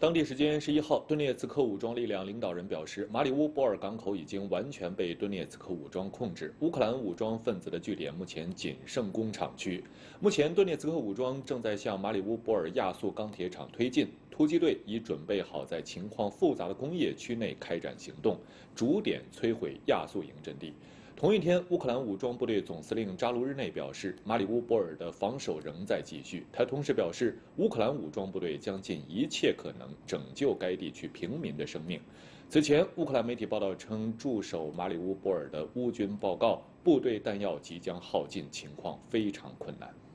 当地时间11号，顿涅茨克武装力量领导人表示，马里乌波尔港口已经完全被顿涅茨克武装控制，乌克兰武装分子的据点目前仅剩工厂区。目前，顿涅茨克武装正在向马里乌波尔亚速钢铁厂推进，突击队已准备好在情况复杂的工业区内开展行动，逐点摧毁亚速营阵地。同一天，乌克兰武装部队总司令扎卢日内表示，马里乌波尔的防守仍在继续。他同时表示，乌克兰武装部队将尽一切可能拯救该地区平民的生命。此前，乌克兰媒体报道称，驻守马里乌波尔的乌军报告，部队弹药即将耗尽，情况非常困难。